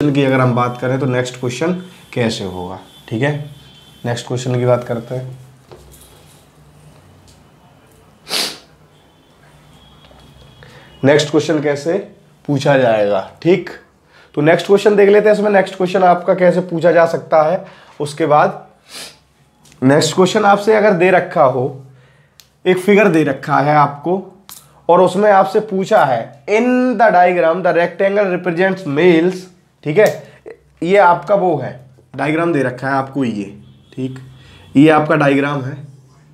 की अगर हम बात करें तो नेक्स्ट क्वेश्चन कैसे होगा, ठीक है। नेक्स्ट क्वेश्चन की बात करते हैं। नेक्स्ट क्वेश्चन कैसे पूछा जाएगा, ठीक। तो नेक्स्ट क्वेश्चन देख लेते हैं। इसमें नेक्स्ट क्वेश्चन आपका कैसे पूछा जा सकता है। उसके बाद नेक्स्ट क्वेश्चन आपसे अगर दे रखा हो, एक फिगर दे रखा है आपको और उसमें आपसे पूछा है in the diagram the rectangle represents males, ठीक है। ये आपका वो है डायग्राम दे रखा है आपको ये, ठीक। ये आपका डायग्राम है।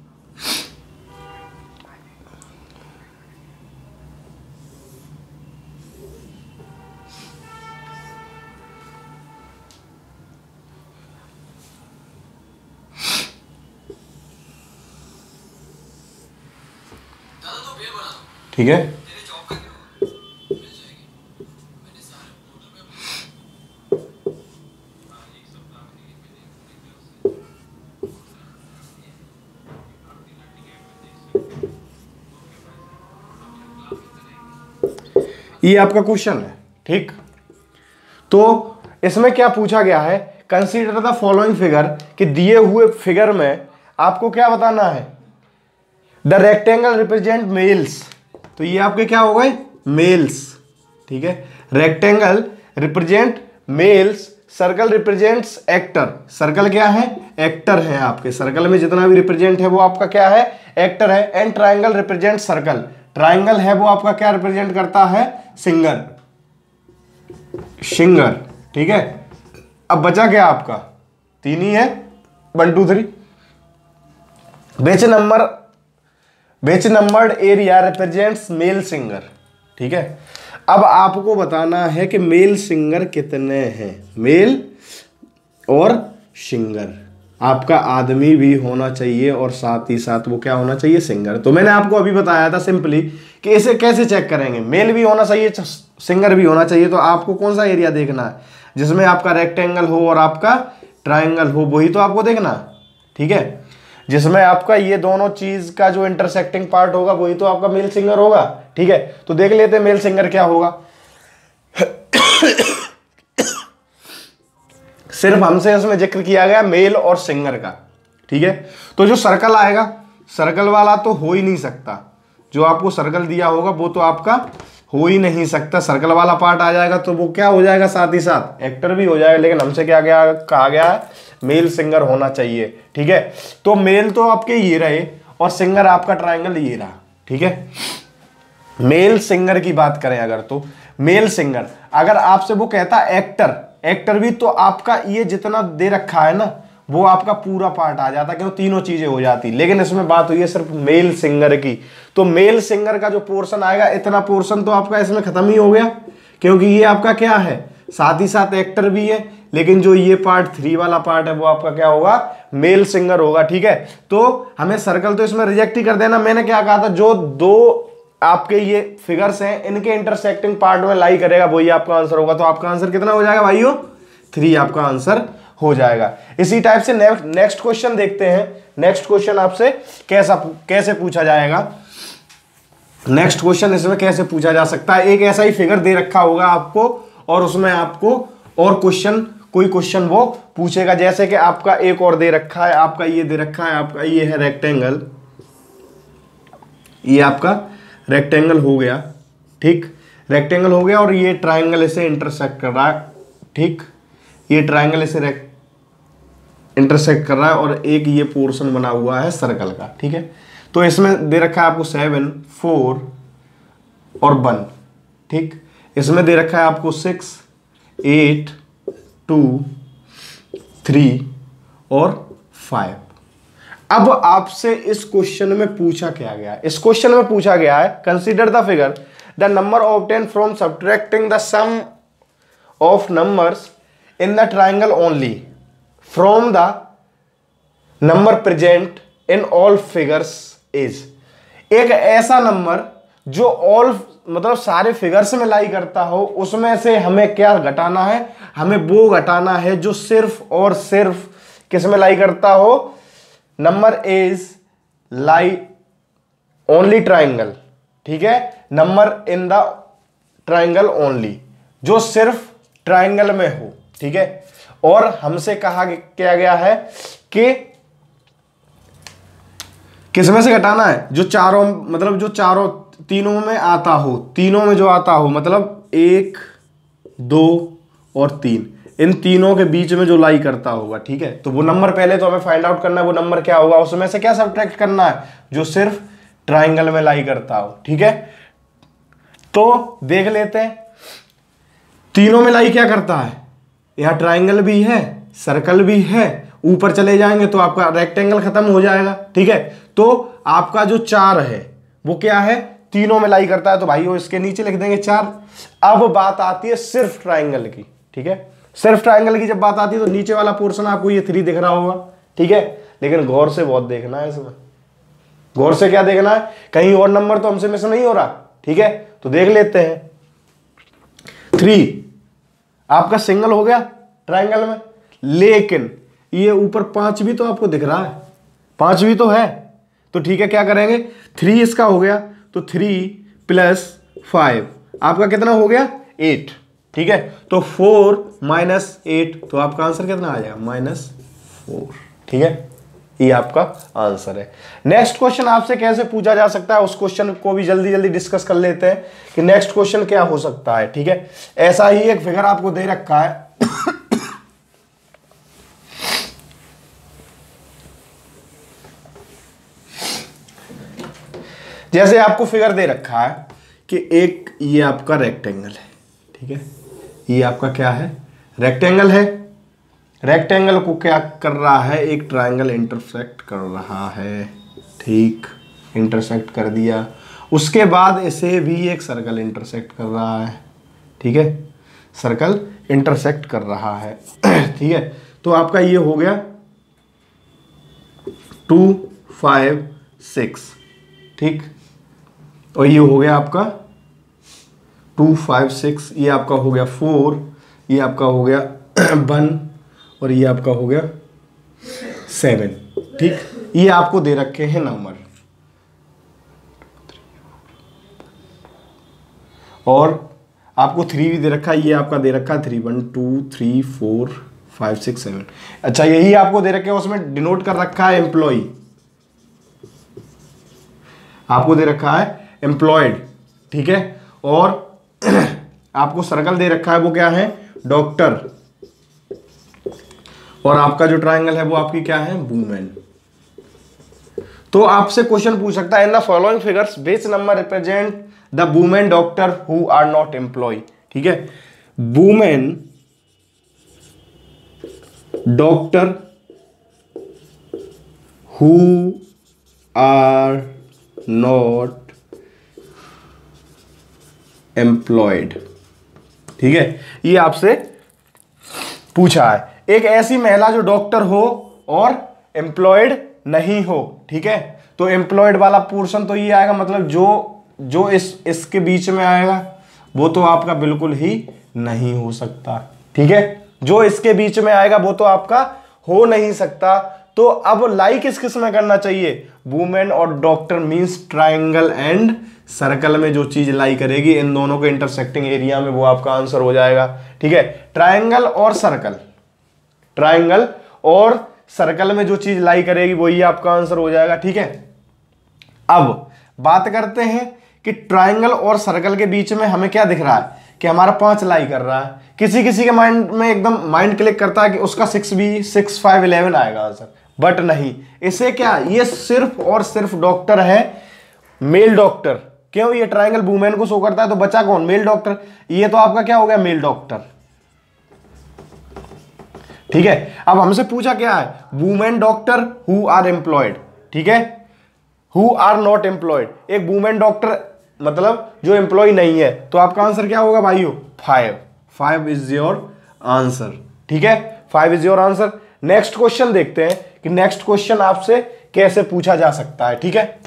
ठीक है, ये आपका क्वेश्चन है, ठीक। तो इसमें क्या पूछा गया है, कंसीडर द फॉलोइंग फिगर, कि दिए हुए फिगर में आपको क्या बताना है, द रेक्टेंगल रिप्रेजेंट मेल्स। तो ये आपके क्या हो गए, मेल्स, ठीक है। Rectangle represent males, circle represents actor. Circle क्या है, एक्टर है आपके। सर्कल में जितना भी रिप्रेजेंट है वो आपका क्या है, एक्टर है। And triangle represent circle, triangle है वो आपका क्या रिप्रेजेंट करता है, सिंगर, सिंगर, ठीक है। अब बचा क्या आपका, तीन ही है, 1 2 3। बेच numbered area represents male singer, ठीक है। अब आपको बताना है कि मेल सिंगर कितने हैं, मेल और सिंगर। आपका आदमी भी होना चाहिए और साथ ही साथ वो क्या होना चाहिए, सिंगर। तो मैंने आपको अभी बताया था सिंपली कि इसे कैसे चेक करेंगे, मेल भी होना चाहिए सिंगर भी होना चाहिए। तो आपको कौन सा एरिया देखना है, जिसमें आपका रेक्टेंगल हो और आपका ट्राइंगल हो, वही तो आपको देखना, ठीक है। जिसमें आपका ये दोनों चीज का जो इंटरसेक्टिंग पार्ट होगा वही तो आपका मेल सिंगर होगा, ठीक है। तो देख लेते हैं मेल सिंगर क्या होगा। सिर्फ हमसे इसमें जिक्र किया गया मेल और सिंगर का, ठीक है। तो जो सर्कल आएगा, सर्कल वाला तो हो ही नहीं सकता, जो आपको सर्कल दिया होगा वो तो आपका हो ही नहीं सकता। सर्कल वाला पार्ट आ जाएगा तो वो क्या हो जाएगा, साथ ही साथ एक्टर भी हो जाएगा। लेकिन हमसे क्या क्या कहा गया है, मेल सिंगर होना चाहिए, ठीक है। तो मेल तो आपके ये रहे और सिंगर आपका ट्राइंगल ये रहा, ठीक है। मेल सिंगर की बात करें अगर, तो मेल सिंगर अगर आपसे वो कहता एक्टर, एक्टर भी तो आपका ये जितना दे रखा है ना वो आपका पूरा पार्ट आ जाता, क्यों, तीनों चीजें हो जाती। लेकिन इसमें बात हुई है सिर्फ मेल सिंगर की। तो मेल सिंगर का जो पोर्शन आएगा, इतना पोर्शन तो आपका इसमें खत्म ही हो गया, क्योंकि ये आपका क्या है, साथ ही साथ एक्टर भी है। लेकिन जो ये पार्ट 3 वाला पार्ट है वो आपका क्या होगा, मेल सिंगर होगा, ठीक है। तो हमें सर्कल तो इसमें रिजेक्ट ही कर देना। मैंने क्या कहा था, जो दो आपके ये फिगर्स हैं इनके इंटरसेक्टिंग पार्ट में लाई करेगा वही आपका आंसर होगा। तो आपका आंसर कितना हो जाएगा भाइयों, 3 आपका आंसर हो जाएगा। इसी टाइप से नेक्स्ट क्वेश्चन देखते हैं। नेक्स्ट क्वेश्चन आपसे कैसे पूछा जाएगा। नेक्स्ट क्वेश्चन इसमें कैसे पूछा जा सकता है, एक ऐसा ही फिगर दे रखा होगा आपको और उसमें आपको और कोई क्वेश्चन वो पूछेगा। जैसे कि आपका एक और दे रखा है, आपका ये दे रखा है, आपका ये है रेक्टेंगल, ये आपका रेक्टेंगल हो गया, ठीक। रेक्टेंगल हो गया और ये ट्राइंगल इसे इंटरसेक्ट कर रहा है, ठीक। ये ट्राइंगल इसे इंटरसेक्ट कर रहा है और एक ये पोर्शन बना हुआ है सर्कल का, ठीक है। तो इसमें दे रखा है आपको 7 4 और 1, ठीक। इसमें दे रखा है आपको 6 8 2 3 और 5। अब आपसे इस क्वेश्चन में पूछा क्या गया है, इस क्वेश्चन में पूछा गया है consider the figure the number obtained from subtracting the sum of numbers in the triangle only from the number present in all figures is. एक ऐसा नंबर जो ऑल मतलब सारे फिगर्स में लाई करता हो, उसमें से हमें क्या घटाना है, हमें वो घटाना है जो सिर्फ और सिर्फ किस में लाई करता हो, number is lie only triangle, ठीक है। Number in the triangle only, जो सिर्फ ट्राइंगल में हो, ठीक है। और हमसे कहा क्या गया है कि किसमें से घटाना है, जो चारों, मतलब जो चारों तीनों में आता हो, तीनों में जो आता हो, मतलब 1 2 और 3, इन तीनों के बीच में जो लाई करता होगा, ठीक है। तो वो नंबर पहले तो हमें फाइंड आउट करना है, वो नंबर क्या होगा, उसमें से क्या सब्ट्रैक्ट करना है, जो सिर्फ ट्राइंगल में लाई करता हो, ठीक है। तो देख लेते हैं तीनों में लाई क्या करता है, यहां ट्राइंगल भी है, सर्कल भी है, ऊपर चले जाएंगे तो आपका रेक्टेंगल खत्म हो जाएगा, ठीक है। तो आपका जो 4 है वो क्या है, तीनों में लाई करता है, तो भाई वो इसके नीचे लिख देंगे 4। अब बात आती है सिर्फ ट्राइंगल की, ठीक है। सिर्फ ट्राइंगल की जब बात आती है तो नीचे वाला पोर्शन आपको ये 3 दिख रहा होगा, ठीक है। लेकिन गौर से बहुत देखना है इसमें, गौर से क्या देखना है, कहीं और नंबर तो हमसे मिस नहीं हो रहा, ठीक है। तो देख लेते हैं 3 आपका सिंगल हो गया ट्राइंगल में, लेकिन ये ऊपर 5 भी तो आपको दिख रहा है, 5 भी तो है, तो ठीक है क्या करेंगे, 3 इसका हो गया, तो 3 + 5 आपका कितना हो गया, 8, ठीक है। तो 4 - 8, तो आपका आंसर कितना आ जाएगा, -4, ठीक है। ये आपका आंसर है। नेक्स्ट क्वेश्चन आपसे कैसे पूछा जा सकता है, उस क्वेश्चन को भी जल्दी जल्दी डिस्कस कर लेते हैं कि नेक्स्ट क्वेश्चन क्या हो सकता है, ठीक है। ऐसा ही एक फिगर आपको दे रखा है जैसे आपको फिगर दे रखा है कि एक ये आपका रेक्टेंगल है, ठीक है। ये आपका क्या है, रेक्टेंगल है। रेक्टेंगल को क्या कर रहा है, एक ट्रायंगल इंटरसेक्ट कर रहा है, ठीक, इंटरसेक्ट कर दिया। उसके बाद इसे भी एक सर्कल इंटरसेक्ट कर रहा है, ठीक है, सर्कल इंटरसेक्ट कर रहा है ठीक है। तो आपका ये हो गया 2 5 6, ठीक, और ये हो गया आपका 2 5 6, ये आपका हो गया 4, ये आपका हो गया 1, और ये आपका हो गया 7, ठीक। ये आपको दे रखे हैं नंबर, और आपको 3 भी दे रखा है, ये आपका दे रखा है 3 1 2 3 4 5 6 7। अच्छा, यही आपको दे रखे हैं, उसमें डिनोट कर रखा है एम्प्लॉय, आपको दे रखा है एम्प्लॉयड, ठीक है। और आपको सर्कल दे रखा है, वो क्या है, डॉक्टर, और आपका जो ट्रायंगल है वो आपकी क्या है, वूमेन। तो आपसे क्वेश्चन पूछ सकता है, in the following figures which number represent the women doctor who are not employ, ठीक है। Women doctor who are not employed, ठीक है, ये आपसे पूछा है। एक ऐसी महिला जो डॉक्टर हो और एम्प्लॉयड नहीं हो, ठीक है। तो एम्प्लॉयड वाला पोर्शन तो ये आएगा, मतलब जो इसके बीच में आएगा वो तो आपका बिल्कुल ही नहीं हो सकता, ठीक है। जो इसके बीच में आएगा वो तो आपका हो नहीं सकता। तो अब लाई किस में करना चाहिए, वुमेन और doctor means triangle and circle में जो चीज लाई करेगी इन दोनों के इंटरसेक्टिंग एरिया में, वो आपका आंसर हो जाएगा, ठीक है। ट्रायंगल और सर्कल, ट्रायंगल और सर्कल में जो चीज लाई करेगी वही आपका आंसर हो जाएगा, ठीक है। अब बात करते हैं कि ट्रायंगल और सर्कल के बीच में हमें क्या दिख रहा है कि हमारा 5 लाई कर रहा है। किसी किसी के माइंड में एकदम माइंड क्लिक करता है कि उसका 6 भी 6 5 11 आएगा आंसर, बट नहीं, इसे क्या, ये सिर्फ और सिर्फ डॉक्टर है, मेल डॉक्टर। क्यों, ये ट्रायंगल वुमेन को शो करता है, तो बचा कौन, मेल डॉक्टर। ये तो आपका क्या हो गया, मेल डॉक्टर, ठीक है। अब हमसे पूछा क्या है, women doctor who are employed, ठीक है, हु आर नॉट एम्प्लॉयड। एक वुमेन डॉक्टर मतलब जो एम्प्लॉय नहीं है, तो आपका आंसर क्या होगा भाइयों, 5 इज योर आंसर, ठीक है, 5 is your answer. Next question देखते हैं कि नेक्स्ट क्वेश्चन आपसे कैसे पूछा जा सकता है, ठीक है।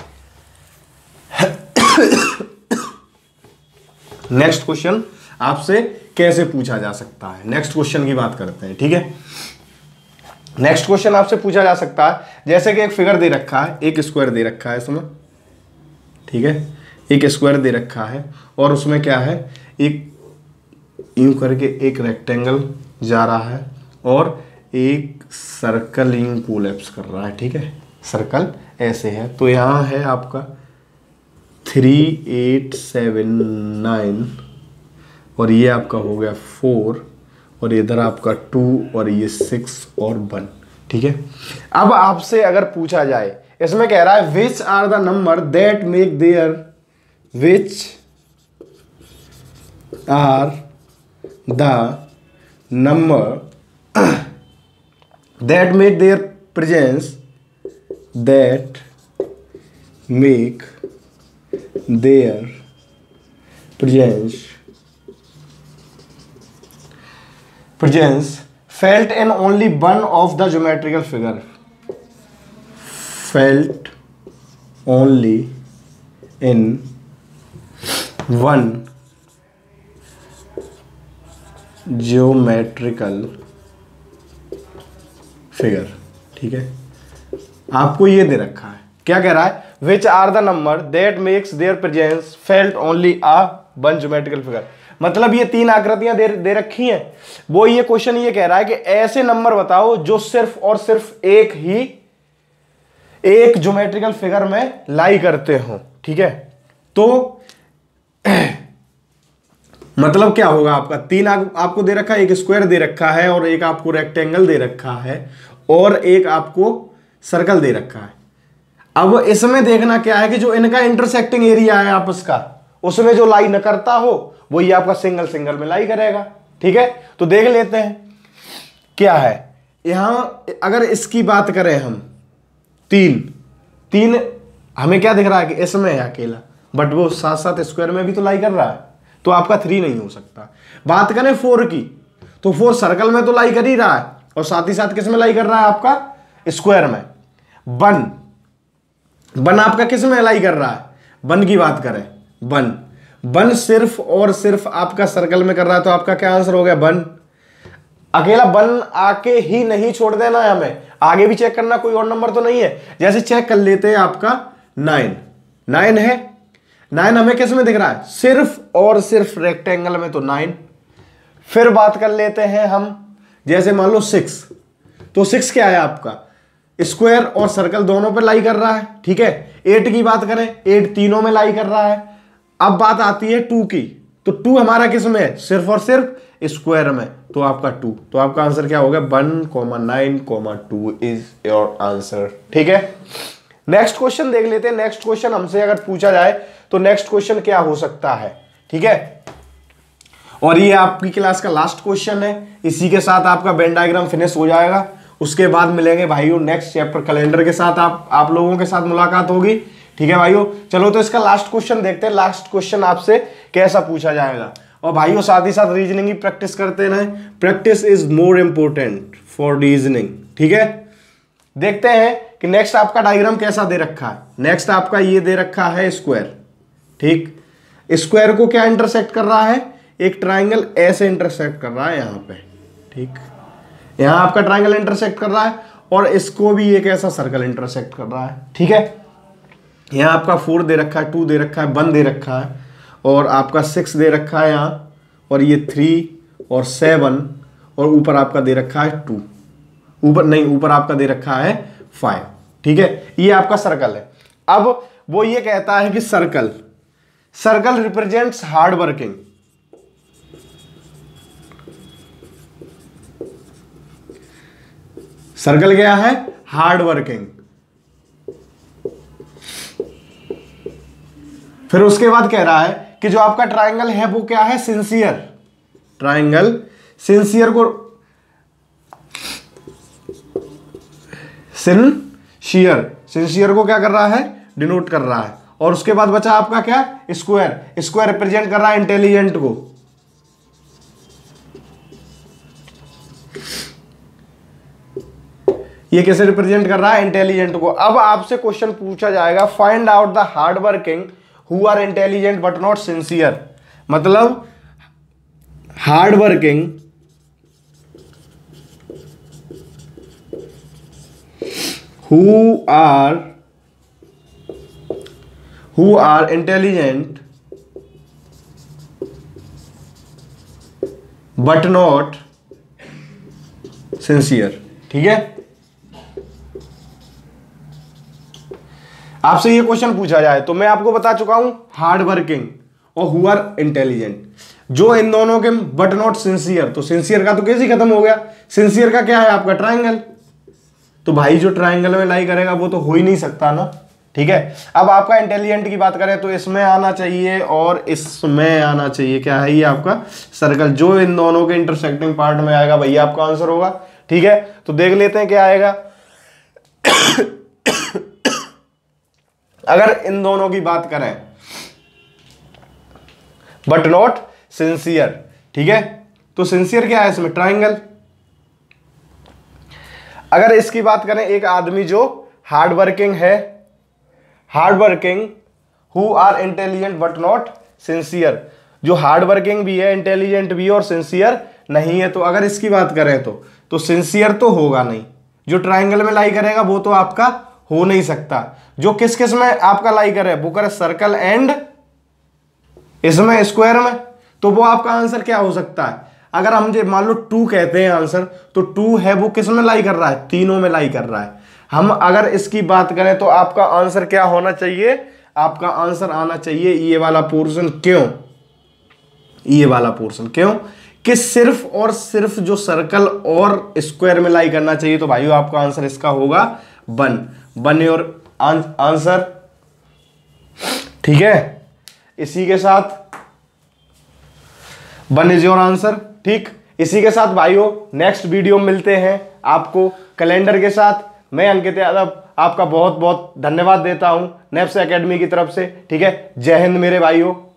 नेक्स्ट क्वेश्चन आपसे कैसे पूछा जा सकता है, नेक्स्ट क्वेश्चन की बात करते हैं, ठीक है। नेक्स्ट क्वेश्चन आपसे पूछा जा सकता है, जैसे कि एक फिगर दे रखा है, एक स्क्वायर दे रखा है इसमें, ठीक है, एक स्क्वायर दे रखा है, और उसमें क्या है, एक यूं करके एक रेक्टेंगल जा रहा है और एक सर्कल यूं कोलैप्स कर रहा है, ठीक है, सर्कल ऐसे है। तो यहाँ है आपका 3879 और ये आपका हो गया 4 और इधर आपका 2 और ये 6 और 1, ठीक है। अब आपसे अगर पूछा जाए, इसमें कह रहा है which are the number that make their, which are the number that make their presence, that make their presence felt in only one of the geometrical figure, felt only in one geometrical figure, ठीक है। आपको ये दे रखा है, क्या कह रहा है, which are the number that makes their presence felt only a one geometrical figure. मतलब ये 3 आकृतियां दे रखी हैं, वो ये क्वेश्चन ये कह रहा है कि ऐसे नंबर बताओ जो सिर्फ और सिर्फ एक ज्योमेट्रिकल फिगर में लाई करते हो, ठीक है। तो मतलब क्या होगा, आपका 3 आपको दे रखा है, एक स्क्वायर दे रखा है और एक आपको रेक्टेंगल दे रखा है और एक आपको सर्कल दे रखा है। अब इसमें देखना क्या है कि जो इनका इंटरसेक्टिंग एरिया है आपस का, उसमें जो लाई न करता हो वही आपका सिंगल में लाई करेगा, ठीक है। तो देख लेते हैं क्या है यहां। अगर इसकी बात करें हम, 3 हमें क्या दिख रहा है कि इसमें है अकेला, बट वो साथ साथ स्क्वायर में भी तो लाई कर रहा है, तो आपका 3 नहीं हो सकता। बात करें 4 की, तो 4 सर्कल में तो लाई कर ही रहा है और साथ ही साथ किस में लाई कर रहा है, आपका स्क्वायर में। 1 आपका किस में लाई कर रहा है, 1 की बात करें, 1 सिर्फ और सिर्फ आपका सर्कल में कर रहा है, तो आपका क्या आंसर हो गया, 1। अकेला 1 आके ही नहीं छोड़ देना है, हमें आगे भी चेक करना, कोई और नंबर तो नहीं है। जैसे चेक कर लेते हैं, आपका 9 है, 9 हमें किस में दिख रहा है, सिर्फ और सिर्फ रेक्टेंगल में, तो 9। फिर बात कर लेते हैं हम, जैसे मान लो 6, तो 6 क्या है आपका, स्क्वायर और सर्कल दोनों पे लाई कर रहा है, ठीक है। 8 की बात करें, 8 तीनों में लाई कर रहा है। अब बात आती है 2 की, तो 2 हमारा किस में है, सिर्फ और सिर्फ स्क्वायर में, तो आपका 2। तो आपका आंसर क्या होगा, 1,9,2 इज योर आंसर, ठीक है। नेक्स्ट क्वेश्चन देख लेते हैं। नेक्स्ट क्वेश्चन हमसे अगर पूछा जाए तो नेक्स्ट क्वेश्चन क्या हो सकता है, ठीक है। और ये आपकी क्लास का लास्ट क्वेश्चन है, इसी के साथ आपका वेन डायग्राम फिनिश हो जाएगा। उसके बाद मिलेंगे भाइयों नेक्स्ट चैप्टर कैलेंडर के साथ, आप लोगों के साथ मुलाकात होगी, ठीक है भाइयों। चलो तो इसका लास्ट क्वेश्चन देखते हैं, लास्ट क्वेश्चन आपसे कैसा पूछा जाएगा। और भाइयों साथ ही साथ रीजनिंग की प्रैक्टिस करते रहें, practice is more important for reasoning, ठीक है। देखते हैं कि नेक्स्ट आपका डायग्राम कैसा दे रखा है। नेक्स्ट आपका ये दे रखा है स्क्वायर, ठीक। स्क्वायर को क्या इंटरसेक्ट कर रहा है, एक ट्राइंगल ऐसे इंटरसेक्ट कर रहा है यहाँ पे, ठीक। यहाँ आपका ट्राइंगल इंटरसेक्ट कर रहा है और इसको भी एक ऐसा सर्कल इंटरसेक्ट कर रहा है, ठीक है। यहाँ आपका 4 दे रखा है, 2 दे रखा है, 1 दे रखा है और आपका 6 दे रखा है यहाँ, और ये 3 और 7 और ऊपर आपका दे रखा है 2, ऊपर आपका दे रखा है 5, ठीक है। ये आपका सर्कल है। अब वो ये कहता है कि circle represents hard working, circle क्या है, हार्ड वर्किंग। फिर उसके बाद कह रहा है कि जो आपका ट्राइंगल है वो क्या है, सिंसियर। ट्राइंगल सिंसियर को सिंसियर को क्या कर रहा है, डिनोट कर रहा है। और उसके बाद बचा आपका क्या, स्क्वायर रिप्रेजेंट कर रहा है इंटेलिजेंट को। ये कैसे रिप्रेजेंट कर रहा है, इंटेलिजेंट को। अब आपसे क्वेश्चन पूछा जाएगा, find out the hard working who are intelligent but not sincere. मतलब hard working who are intelligent but not sincere. ठीक है, आपसे ये क्वेश्चन पूछा जाए तो मैं आपको बता चुका हूं हार्ड वर्किंग और हु आर इंटेलिजेंट, जो इन दोनों के बट नॉट सिंसियर, तो सिंसियर का तो केस ही खत्म हो गया। सिंसियर का क्या है आपका ट्रायंगल, तो भाई जो ट्रायंगल में लाई करेगा वो तो हो ही नहीं सकता ना। ठीक है, अब आपका इंटेलिजेंट की बात करें तो इसमें आना चाहिए और इसमें आना चाहिए, क्या है ये आपका सर्कल, जो इन दोनों के इंटरसेक्टिंग पार्ट में आएगा भैया आपका आंसर होगा। ठीक है, तो देख लेते हैं क्या आएगा। अगर इन दोनों की बात करें बट नॉट सिंसियर, ठीक है, तो सिंसियर क्या है इसमें ट्रायंगल। अगर इसकी बात करें एक आदमी जो हार्ड वर्किंग है, hard working who are intelligent but not sincere, जो हार्ड वर्किंग भी है, इंटेलिजेंट भी है और सिंसियर नहीं है, तो अगर इसकी बात करें तो सिंसियर तो होगा नहीं, जो ट्रायंगल में लाई करेगा वो तो आपका हो नहीं सकता। जो किस किस में आपका लाई करे, वो करे सर्कल एंड इसमें स्क्वायर में, तो वो आपका आंसर क्या हो सकता है। अगर हम जो मान लो 2 कहते हैं आंसर, तो 2 है वो किस में लाई कर रहा है, तीनों में लाई कर रहा है। हम अगर इसकी बात करें तो आपका आंसर क्या होना चाहिए, आपका आंसर आना चाहिए ये वाला पोर्शन। क्यों ये वाला पोर्शन, क्यों कि सिर्फ और सिर्फ जो सर्कल और स्क्वायर में लाई करना चाहिए, तो भाइयों आपका आंसर इसका होगा 1 योर आंसर। ठीक है, इसी के साथ 1 इज योर आंसर। ठीक, इसी के साथ भाइयों नेक्स्ट वीडियो मिलते हैं आपको कैलेंडर के साथ। मैं अंकित यादव आपका बहुत बहुत धन्यवाद देता हूं नेप्स एकेडमी की तरफ से। ठीक है, जय हिंद मेरे भाइयों।